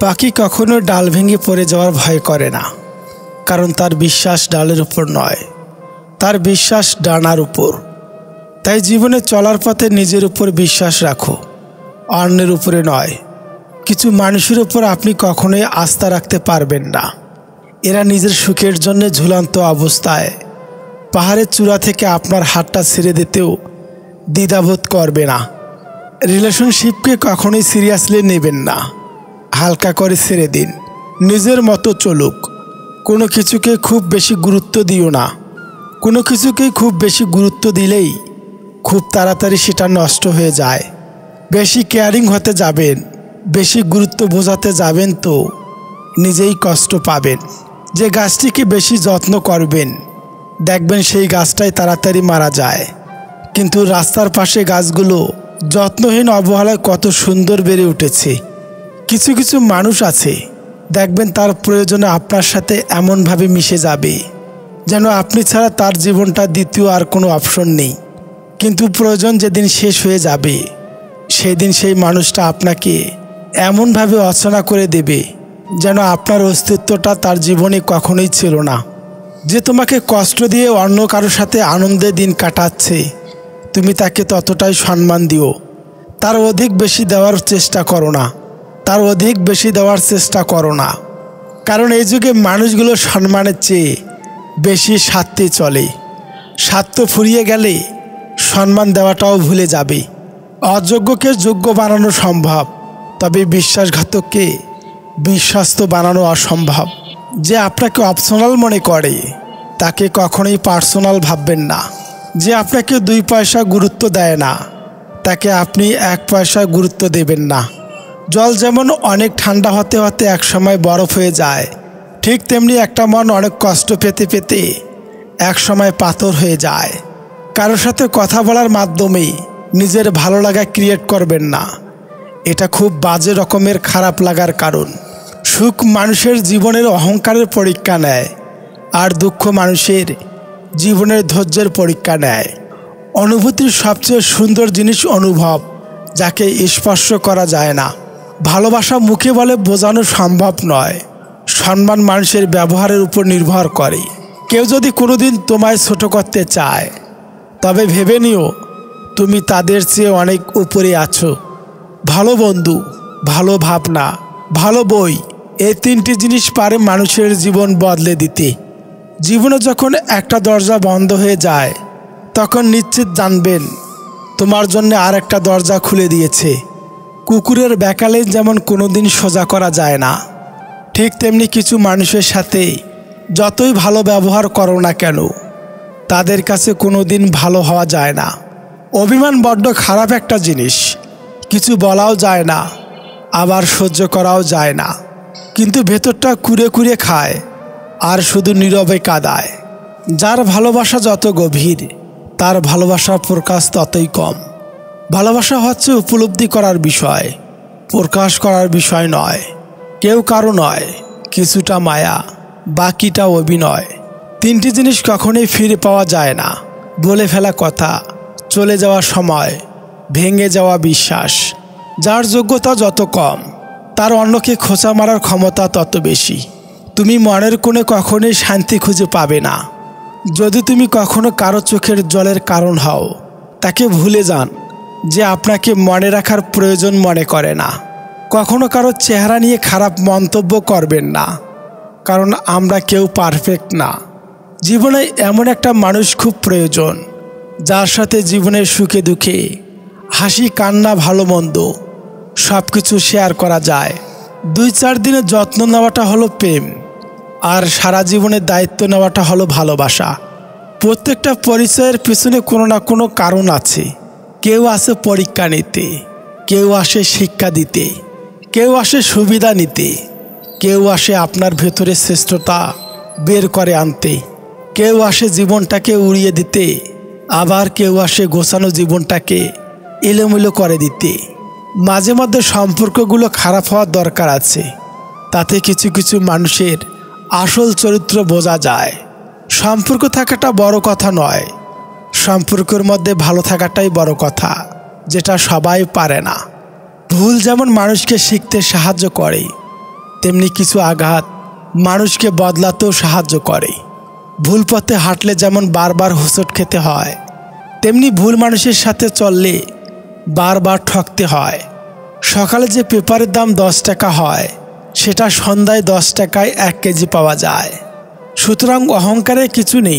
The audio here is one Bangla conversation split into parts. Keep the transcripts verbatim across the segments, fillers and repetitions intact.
পাখি কখনো ডাল ভেঙে পড়ে যাওয়ার ভয় করে না, কারণ তার বিশ্বাস ডালের উপর নয়, তার বিশ্বাস ডানার উপর। তাই জীবনে চলার পথে নিজের উপর বিশ্বাস রাখো, অন্যের উপরে নয়। কিছু মানুষের উপর আপনি কখনোই আস্থা রাখতে পারবেন না। এরা নিজের সুখের জন্য ঝুলন্ত অবস্থায় পাহাড়ের চূড়া থেকে আপনার হাতটা ছেড়ে দিতেও দ্বিধাবোধ করবে না। রিলেশনশিপকে কখনোই সিরিয়াসলি নেবেন না, হালকা করে ছেড়ে দিন, নিজের মতো চলুক। কোনো কিছুকে খুব বেশি গুরুত্ব দিও না। কোনো কিছুকেই খুব বেশি গুরুত্ব দিলেই খুব তাড়াতাড়ি সেটা নষ্ট হয়ে যায়। বেশি কেয়ারিং হতে যাবেন, বেশি গুরুত্ব বোঝাতে যাবেন তো নিজেই কষ্ট পাবেন। যে গাছটিকে বেশি যত্ন করবেন দেখবেন সেই গাছটাই তাড়াতাড়ি মারা যায়। কিন্তু রাস্তার পাশে গাছগুলো যত্নহীন অবহেলায় কত সুন্দর বেড়ে উঠেছে। কিছু কিছু মানুষ আছে দেখবেন তার প্রয়োজনে আপনার সাথে এমনভাবে মিশে যাবে যেন আপনি ছাড়া তার জীবনটা দ্বিতীয় আর কোনো অপশন নেই। কিন্তু প্রয়োজন যেদিন শেষ হয়ে যাবে সেই দিন সেই মানুষটা আপনাকে এমনভাবে অচেনা করে দেবে যেন আপনার অস্তিত্বটা তার জীবনে কখনোই ছিল না। যে তোমাকে কষ্ট দিয়ে অন্য কারোর সাথে আনন্দে দিন কাটাচ্ছে তুমি তাকে ততটাই সম্মান দিও, তার অধিক বেশি দেওয়ার চেষ্টা করো না, তার অধিক বেশি দেওয়ার চেষ্টা করো না। কারণ এই যুগে মানুষগুলো সম্মানের চেয়ে বেশি স্বার্থে চলে। স্বার্থ ফুরিয়ে গেলে সম্মান দেওয়াটাও ভুলে যাবে। অযোগ্যকে যোগ্য বানানো সম্ভব, তবে বিশ্বাসঘাতককে বিশ্বস্ত বানানো অসম্ভব। যে আপনাকে অপশনাল মনে করে তাকে কখনোই পার্সোনাল ভাববেন না। যে আপনাকে দুই পয়সা গুরুত্ব দেয় না তাকে আপনি এক পয়সা গুরুত্ব দেবেন না। জল যেমন অনেক ঠান্ডা হতে হতে একসময় বরফ হয়ে যায়, ঠিক তেমনি একটা মন অনেক কষ্ট পেতে পেতে একসময় পাথর হয়ে যায়। কারোর সাথে কথা বলার মাধ্যমে নিজের ভালো লাগা ক্রিয়েট করবেন না, এটা খুব বাজে রকমের খারাপ লাগার কারণ। সুখ মানুষের জীবনের অহংকারের পরীক্ষা নেয়, আর দুঃখ মানুষের জীবনের ধৈর্যের পরীক্ষা নেয়। অনুভূতির সবচেয়ে সুন্দর জিনিস অনুভব, যাকে স্পর্শ করা যায় না। ভালোবাসা মুখে বলে বোঝানো সম্ভব নয়। সম্মান মানুষের ব্যবহারের উপর নির্ভর করে। কেউ যদি কোনোদিন তোমায় ছোট করতে চায় তবে ভেবে নিও তুমি তাদের চেয়ে অনেক উপরে আছো। ভালো বন্ধু, ভালো ভাবনা, ভালো বই, এই তিনটি জিনিস পারে মানুষের জীবন বদলে দিতে। জীবনে যখন একটা দরজা বন্ধ হয়ে যায় তখন নিশ্চিত জানবেন তোমার জন্য আর একটা দরজা খুলে দিয়েছে। কুকুরের ব্যাকালে যেমন কোনোদিন সোজা করা যায় না, ঠিক তেমনি কিছু মানুষের সাথে যতই ভালো ব্যবহার করো না কেন তাদের কাছে কোনোদিন ভালো হওয়া যায় না। অভিমান বড্ড খারাপ একটা জিনিস। কিছু বলাও যায় না, আবার সহ্য করাও যায় না, কিন্তু ভেতরটা কুরে কুরে খায় আর শুধু নীরবে কাঁদায়। যার ভালোবাসা যত গভীর তার ভালোবাসা প্রকাশ ততই কম। ভালোবাসা হচ্ছে উপলব্ধি করার বিষয়, প্রকাশ করার বিষয় নয়। কেউ কারো নয়, কিছুটা মায়া, বাকিটা অভিনয়। তিনটি জিনিস কখনোই ফিরে পাওয়া যায় না: বলে ফেলা কথা, চলে যাওয়া সময়, ভেঙে যাওয়া বিশ্বাস। যার যোগ্যতা যত কম তার অন্যকে খোঁচা মারার ক্ষমতা তত বেশি। তুমি মনের কোণে কখনোই শান্তি খুঁজে পাবে না। যদি তুমি কখনো কারো চোখের জলের কারণ হও তাকে ভুলে যান যে আপনাকে মনে রাখার প্রয়োজন মনে করে না। কখনো কারো চেহারা নিয়ে খারাপ মন্তব্য করবেন না, কারণ আমরা কেউ পারফেক্ট না। জীবনে এমন একটা মানুষ খুব প্রয়োজন যার সাথে জীবনের সুখে দুঃখে, হাসি কান্না ভালো মন্দ সব কিছু শেয়ার করা যায়। দুই চার দিনের যত্ন নেওয়াটা হলো প্রেম, আর সারা জীবনের দায়িত্ব নেওয়াটা হলো ভালোবাসা। প্রত্যেকটা পরিচয়ের পিছনে কোনো না কোনো কারণ আছে। কেউ আসে পরীক্ষা নিতে, কেউ আসে শিক্ষা দিতে, কেউ আসে সুবিধা নিতে, কেউ আসে আপনার ভেতরে শ্রেষ্ঠতা বের করে আনতে, কেউ আসে জীবনটাকে উড়িয়ে দিতে, আবার কেউ আসে গোছানো জীবনটাকে এলোমেলো করে দিতে। মাঝে মধ্যে সম্পর্কগুলো খারাপ হওয়ার দরকার আছে, তাতে কিছু কিছু মানুষের আসল চরিত্র বোঝা যায়। সম্পর্ক থাকাটা বড় কথা নয়, সম্পর্কের মধ্যে ভালো থাকাটাই বড় কথা, যেটা সবাই পারে না। ভুল যেমন মানুষকে শিখতে সাহায্য করে, তেমনি কিছু আঘাত মানুষকে বদলাতেও সাহায্য করে। ভুল পথে হাঁটলে যেমন বারবার হোঁচট খেতে হয়, তেমনি ভুল মানুষের সাথে চললে বারবার ঠকতে হয়। সকালে যে পেপারের দাম দশ টাকা হয়, সেটা সন্ধ্যায় দশ টাকায় এক কেজি পাওয়া যায়। সুতরাং অহংকারে কিছু নেই,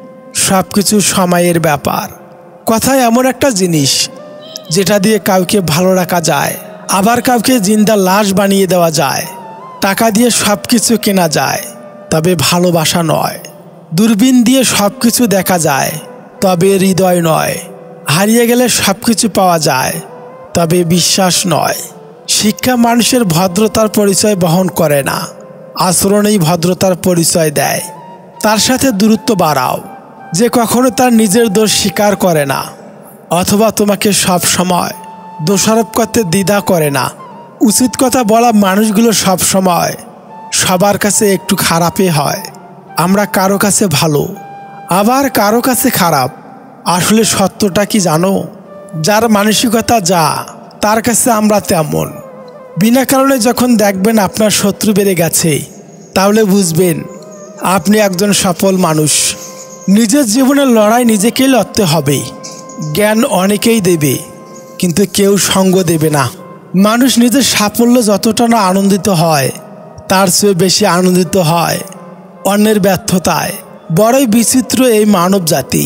সব কিছু সময়ের ব্যাপার। কথায় এমন একটা জিনিস যেটা দিয়ে কাউকে ভালো রাখা যায়, আবার কাউকে জিন্দা লাশ বানিয়ে দেওয়া যায়। টাকা দিয়ে সব কিছু কেনা যায়, তবে ভালোবাসা নয়। দূরবীন দিয়ে সব কিছু দেখা যায়, তবে হৃদয় নয়। হারিয়ে গেলে সব কিছু পাওয়া যায়, তবে বিশ্বাস নয়। শিক্ষা মানুষের ভদ্রতার পরিচয় বহন করে না, আচরণেই ভদ্রতার পরিচয় দেয়। তার সাথে দূরত্ব বাড়াও, যে কখনো তার নিজের দোষ স্বীকার করে না, অথবা তোমাকে সব সময় দোষারোপ করতে দ্বিধা করে না। উচিত কথা বলা মানুষগুলো সব সময় সবার কাছে একটু খারাপই হয়। আমরা কারো কাছে ভালো, আবার কারো কাছে খারাপ। আসলে সত্যটা কি জানো? যার মানসিকতা যা, তার কাছে আমরা তেমন। বিনা কারণে যখন দেখবেন আপনার শত্রু বেড়ে গেছে, তাহলে বুঝবেন আপনি একজন সফল মানুষ। নিজের জীবনের লড়াই নিজেকেই লড়তে হবে। জ্ঞান অনেকেই দেবে, কিন্তু কেউ সঙ্গ দেবে না। মানুষ নিজের সাফল্য যতটা না আনন্দিত হয়, তার চেয়ে বেশি আনন্দিত হয় অন্যের ব্যর্থতায়। বড়ই বিচিত্র এই মানব জাতি।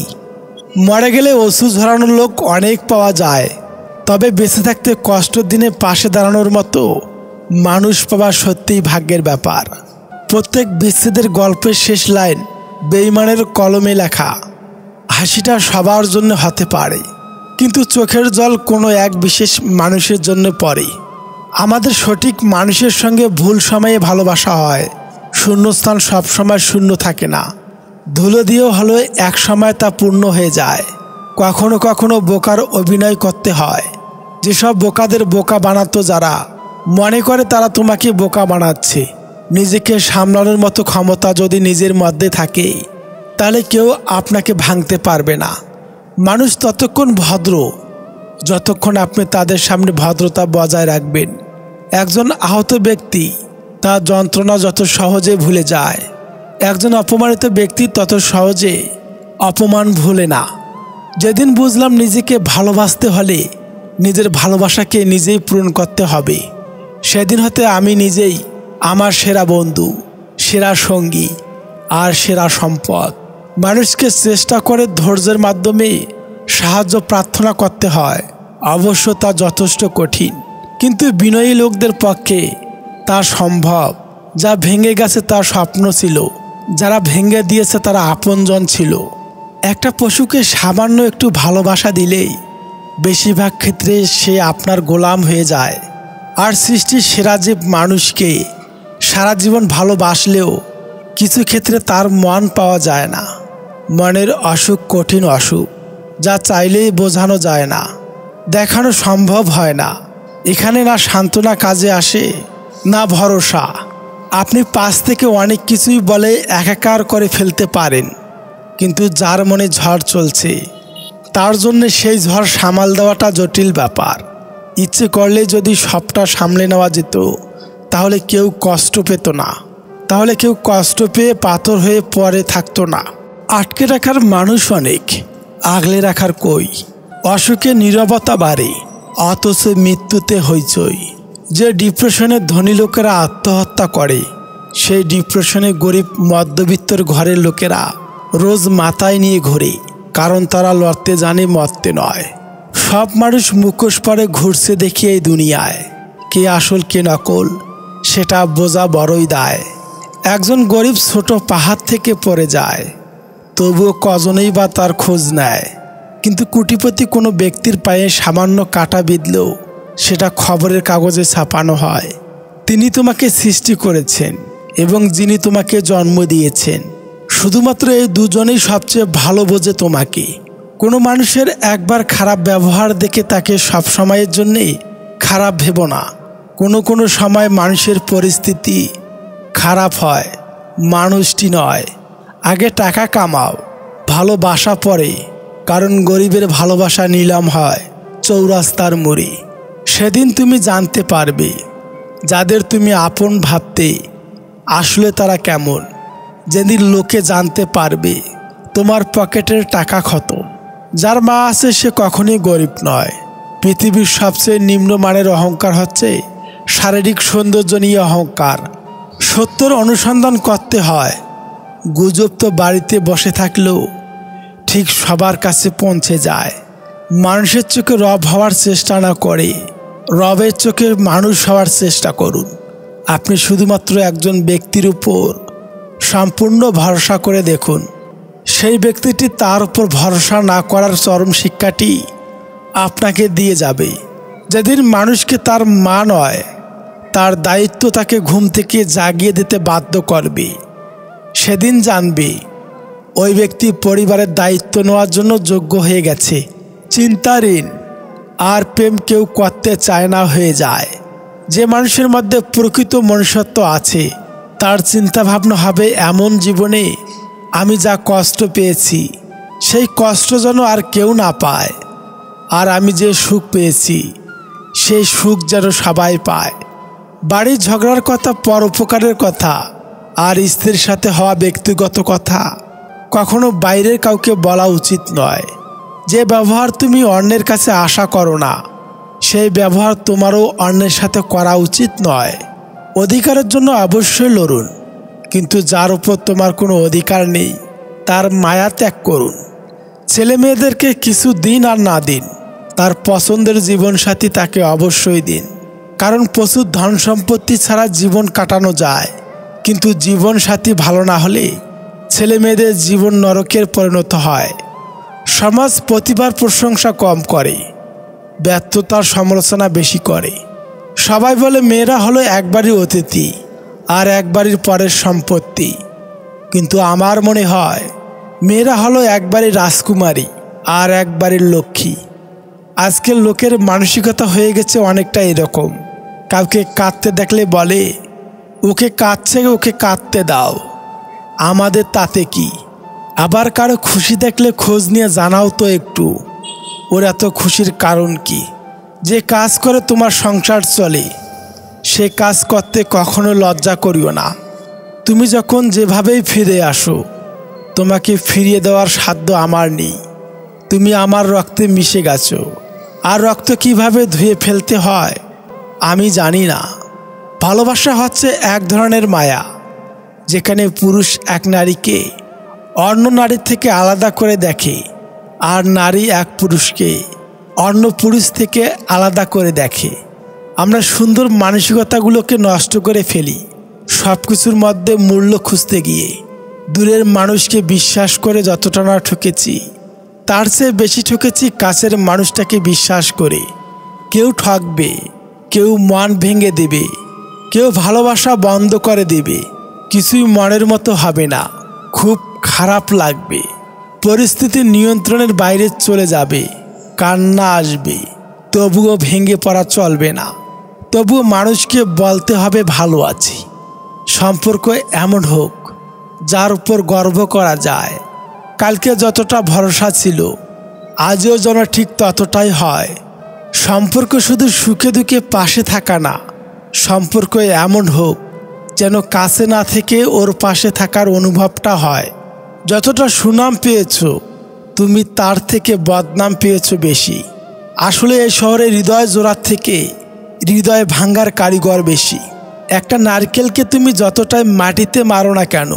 মরে গেলে ওষুধ ঝরানোর লোক অনেক পাওয়া যায়, তবে বেঁচে থাকতে কষ্টের দিনে পাশে দাঁড়ানোর মতো মানুষ পাওয়া সত্যিই ভাগ্যের ব্যাপার। প্রত্যেক বিচ্ছেদের গল্পের শেষ লাইন বেঈমানের কলমে লেখা। হাসিটা সবার জন্য হতে পারে, কিন্তু চোখের জল কোনো এক বিশেষ মানুষের জন্য পড়ে। আমাদের সঠিক মানুষের সঙ্গে ভুল সময়ে ভালোবাসা হয়। শূন্যস্থান সবসময় শূন্য থাকে না, ধুলো দিয়েও হলো এক সময় তা পূর্ণ হয়ে যায়। কখনো কখনো বোকার অভিনয় করতে হয়। যেসব বোকাদের বোকা বানাতো যারা, মনে করে তারা তোমাকে বোকা বানাচ্ছে। নিজেকে সামলানোর মতো ক্ষমতা যদি নিজের মধ্যে থাকে, তাহলে কেউ আপনাকে ভাঙতে পারবে না। মানুষ ততক্ষণ ভদ্র যতক্ষণ আপনি তাদের সামনে ভদ্রতা বজায় রাখবেন। একজন আহত ব্যক্তি তার যন্ত্রণা যত সহজে ভুলে যায়, একজন অপমানিত ব্যক্তি তত সহজে অপমান ভুলে না। যেদিন বুঝলাম নিজেকে ভালোবাসতে হলে নিজের ভালোবাসাকে নিজেই পূরণ করতে হবে, সেদিন হতে আমি নিজেই আমার সেরা বন্ধু, সেরা সঙ্গী আর সেরা সম্পদ। মানুষকে চেষ্টা করে ধৈর্যের মাধ্যমে সাহায্য প্রার্থনা করতে হয়। অবশ্য তা যথেষ্ট কঠিন, কিন্তু বিনয়ী লোকদের পক্ষে তা সম্ভব। যা ভেঙে গেছে তার স্বপ্ন ছিল, যারা ভেঙে দিয়েছে তারা আপনজন ছিল। একটা পশুকে সামান্য একটু ভালোবাসা দিলেই বেশিরভাগ ক্ষেত্রে সে আপনার গোলাম হয়ে যায়। আর সৃষ্টির সেরা জীব মানুষকে সারা জীবন ভালোবাসলেও কিছু ক্ষেত্রে তার মন পাওয়া যায় না। মনের অসুখ কঠিন অসুখ, যা চাইলেই বোঝানো যায় না, দেখানো সম্ভব হয় না। এখানে না সান্ত্বনা কাজে আসে, না ভরসা। আপনি পাশ থেকে অনেক কিছুই বলে একাকার করে ফেলতে পারেন, কিন্তু যার মনে ঝড় চলছে তার জন্য সেই ঝড় সামাল দেওয়াটা জটিল ব্যাপার। ইচ্ছে করলে যদি সবটা সামলে নেওয়া যেত, তাহলে কেউ কষ্ট পেত না, তাহলে কেউ কষ্ট পেয়ে পাথর হয়ে পড়ে থাকতো না। আটকে রাখার মানুষ অনেক, আগলে রাখার কই। অসুখে নীরবতা বাড়ে, অথচ মৃত্যুতে হইচই। যে ডিপ্রেশনে ধনী লোকেরা আত্মহত্যা করে, সেই ডিপ্রেশনে গরিব মধ্যবিত্তর ঘরের লোকেরা রোজ মাথায় নিয়ে ঘোরে, কারণ তারা লড়তে জানে, মরতে নয়। সব মানুষ মুখোশ পরে ঘুরছে দেখি এই দুনিয়ায়, কে আসল কে নকল সেটা বোঝা বড়ই দায়। একজন গরিব ছোট পাহাড় থেকে পড়ে যায়, তবুও কজনেই বা তার খোঁজ নেয়। কিন্তু কোটিপতি কোনো ব্যক্তির পায়ে সামান্য কাঁটা বিঁধলেও সেটা খবরের কাগজে ছাপানো হয়। তিনি তোমাকে সৃষ্টি করেছেন এবং যিনি তোমাকে জন্ম দিয়েছেন, শুধুমাত্র এই দুজনেই সবচেয়ে ভালো বোঝে তোমাকে। কোনো মানুষের একবার খারাপ ব্যবহার দেখে তাকে সব সময়ের জন্যেই খারাপ ভেবো না। কোনো কোনো সময় মানুষের পরিস্থিতি খারাপ হয়, মানুষটি নয়। আগে টাকা কামাও, ভালোবাসা পরে, কারণ গরিবের ভালোবাসা নিলাম হয় চৌরাস্তার মোড়ে। সেদিন তুমি জানতে পারবে যাদের তুমি আপন ভাবতে আসলে তারা কেমন। যেদিন লোকে জানতে পারবে তোমার পকেটের টাকা খতম। যার মা আছে সে কখনোই গরিব নয়। পৃথিবীর সবচেয়ে নিম্নমানের অহংকার হচ্ছে শারীরিক সৌন্দর্য নিয়ে অহংকার। সত্যর অনুসন্ধান করতে হয়। গুজব তো বাড়িতে বসে থাকলেও ঠিক সবার কাছে পৌঁছে যায়। মানুষের চোখে রব হওয়ার চেষ্টা না করে রবের চোখে মানুষ হওয়ার চেষ্টা করুন। আপনি শুধুমাত্র একজন ব্যক্তির উপর সম্পূর্ণ ভরসা করে দেখুন। সেই ব্যক্তিটি তার উপর ভরসা না করার চরম শিক্ষাটি আপনাকে দিয়ে যাবে। যেদিন মানুষকে তার মা নয় তার দায়িত্ব তাকে ঘুম থেকে জাগিয়ে দিতে বাধ্য করবে, সেদিন জানবে ওই ব্যক্তি পরিবারের দায়িত্ব নেওয়ার জন্য যোগ্য হয়ে গেছে। চিন্তাঋণ আর প্রেম কেউ করতে চায় না হয়ে যায়। যে মানুষের মধ্যে প্রকৃত মনুষ্যত্ব আছে তার চিন্তাভাবনা হবে এমন, জীবনে আমি যা কষ্ট পেয়েছি সেই কষ্ট যেন আর কেউ না পায়, আর আমি যে সুখ পেয়েছি সেই সুখ যেন সবাই পায়। বাড়ির ঝগড়ার কথা, পরোপকারের কথা আর স্ত্রীর সাথে হওয়া ব্যক্তিগত কথা কখনো বাইরের কাউকে বলা উচিত নয়। যে ব্যবহার তুমি অন্যের কাছে আশা করো না সেই ব্যবহার তোমারও অন্যের সাথে করা উচিত নয়। অধিকারের জন্য অবশ্যই লড়ুন, কিন্তু যার উপর তোমার কোনো অধিকার নেই তার মায়া ত্যাগ করুন। ছেলে মেয়েদেরকে কিছু দিন আর না দিন, তার পছন্দের জীবনসাথী তাকে অবশ্যই দিন। কারণ প্রচুর ধন সম্পত্তি ছাড়া জীবন কাটানো যায়, কিন্তু জীবনসাথী ভালো না হলে ছেলে মেয়েদের জীবন নরকের পরিণত হয়। সমাজ প্রতিবার প্রশংসা কম করে, ব্যর্থতার সমালোচনা বেশি করে। সবাই বলে মেয়েরা হলো একবারই অতিথি আর একবারের পরের সম্পত্তি, কিন্তু আমার মনে হয় মেয়েরা হলো একবারই রাজকুমারী আর একবারের লক্ষ্মী। আজকের লোকের মানসিকতা হয়ে গেছে অনেকটা এরকম। কাউকে কাঁদতে দেখলে বলে ওকে কাঁদছে, ওকে কাঁদতে দাও, আমাদের তাতে কি। আবার কারো খুশি দেখলে খোঁজ নিয়ে জানাও তো একটু, ওর এত খুশির কারণ কি। যে কাজ করে তোমার সংসার চলে সে কাজ করতে কখনো লজ্জা করিও না। তুমি যখন যেভাবেই ফিরে আসো তোমাকে ফিরিয়ে দেওয়ার সাধ্য আমার নেই। তুমি আমার রক্তে মিশে গেছো, আর রক্ত কিভাবে ধুয়ে ফেলতে হয় আমি জানি না। ভালোবাসা হচ্ছে এক ধরনের মায়া, যেখানে পুরুষ এক নারীকে অন্য নারীর থেকে আলাদা করে দেখে, আর নারী এক পুরুষকে অন্য পুরুষ থেকে আলাদা করে দেখে। আমরা সুন্দর মানসিকতাগুলোকে নষ্ট করে ফেলি সব কিছুর মধ্যে মূল্য খুঁজতে গিয়ে। দূরের মানুষকে বিশ্বাস করে যতটা না ঠকেছি তার চেয়ে বেশি ঠকেছি কাছের মানুষটাকে বিশ্বাস করে। কেউ ঠকবে, কেউ মন ভেঙে দেবে, কেউ ভালোবাসা বন্ধ করে দেবে। কিছুই মনের মতো হবে না, খুব খারাপ লাগবে, পরিস্থিতি নিয়ন্ত্রণের বাইরে চলে যাবে, কান্না আসবে, তবুও ভেঙে পড়া চলবে না। তবুও মানুষকে বলতে হবে ভালো আছি। সম্পর্ক এমন হোক যার উপর গর্ব করা যায়। কালকে যতটা ভরসা ছিল আজও যেন ঠিক ততটাই হয়। সম্পর্ক শুধু সুখে দুঃখে পাশে থাকা না, সম্পর্ক এমন হোক যেন কাছে না থেকে ওর পাশে থাকার অনুভবটা হয়। যতটা সুনাম পেয়েছো তুমি তার থেকে বদনাম পেয়েছো বেশি। আসলে এই শহরে হৃদয় জোড়ার থেকে হৃদয় ভাঙ্গার কারিগর বেশি। একটা নারকেলকে তুমি যতটাই মাটিতে মারো না কেন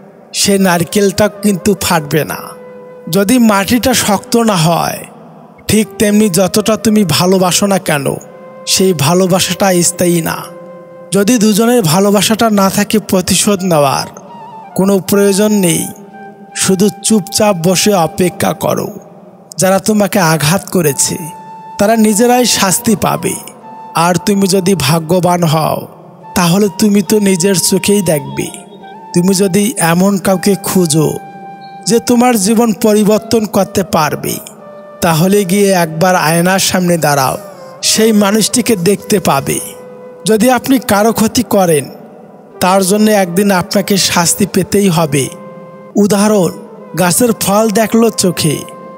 সে নারকেলটা কিন্তু ফাটবে না। যদি মাটিটা শক্ত না হয় ঠিক তেমনি যতটা তুমি ভালোবাসো না কেন সেই ভালোবাসাটা স্থায়ী না। যদি দুজনের ভালোবাসাটা না থাকে প্রতিশোধ নেওয়ার কোনো প্রয়োজন নেই, শুধু চুপচাপ বসে অপেক্ষা করো। যারা তোমাকে আঘাত করেছে তারা নিজেরাই শাস্তি পাবে। আর তুমি যদি ভাগ্যবান হও তাহলে তুমি তো নিজের চোখেই দেখবে। তুমি যদি এমন কাউকে খুঁজো যে তোমার জীবন পরিবর্তন করতে পারবে তাহলে গিয়ে একবার আয়নার সামনে দাঁড়াও, সেই মানুষটিকে দেখতে পাবে। যদি আপনি কারো ক্ষতি করেন তার জন্য একদিন আপনাকে শাস্তি পেতেই হবে। উদাহরণ, গাছের ফল দেখলো চোখে,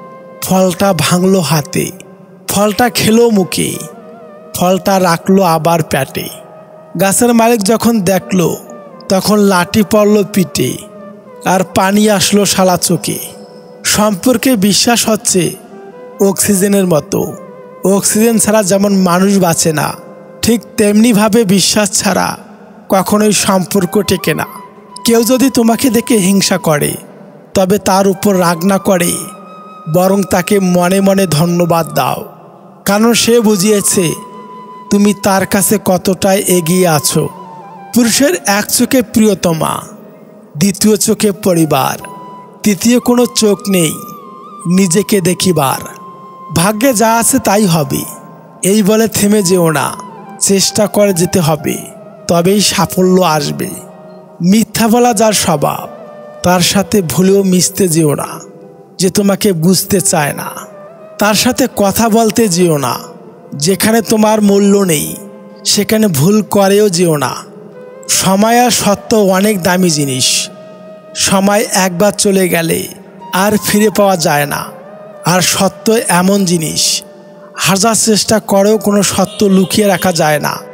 ফলটা ভাঙলো হাতে, ফলটা খেলো মুখে, ফলটা রাখলো আবার পেটে। গাছের মালিক যখন দেখল তখন লাঠি পড়ল পিঠে আর পানি আসলো শালা চোখে। সম্পর্কে বিশ্বাস হচ্ছে অক্সিজেনের মতো। অক্সিজেন ছাড়া যেমন মানুষ বাঁচে না, ঠিক তেমনিভাবে বিশ্বাস ছাড়া কখনোই সম্পর্ক টেকে না। কেউ যদি তোমাকে দেখে হিংসা করে তবে তার উপর রাগ না করে, বরং তাকে মনে মনে ধন্যবাদ দাও, কারণ সে বুঝিয়েছে তুমি তার কাছে কতটাই এগিয়ে আছো। পুরুষের এক চোখে প্রিয়তমা, দ্বিতীয় চোখে পরিবার, তৃতীয় কোনো চোখ নেই নিজেকে দেখিবার। ভাগ্যে যা আছে তাই হবে এই বলে থেমে যেও না, চেষ্টা করে যেতে হবে, তবেই সাফল্য আসবে। মিথ্যা বলা যার স্বভাব, তার সাথে ভুলেও মিশতে যেও না যে তোমাকে বুঝতে চায় না। তার সাথে কথা বলতে যেও না যেখানে তোমার মূল্য নেই, সেখানে ভুল করেও যেও না। সময় আর সত্য অনেক দামি জিনিস। সময় একবার চলে গেলে আর ফিরে পাওয়া যায় না। আর সত্য এমন জিনিস, হাজার চেষ্টা করেও কোনো সত্য লুকিয়ে রাখা যায় না।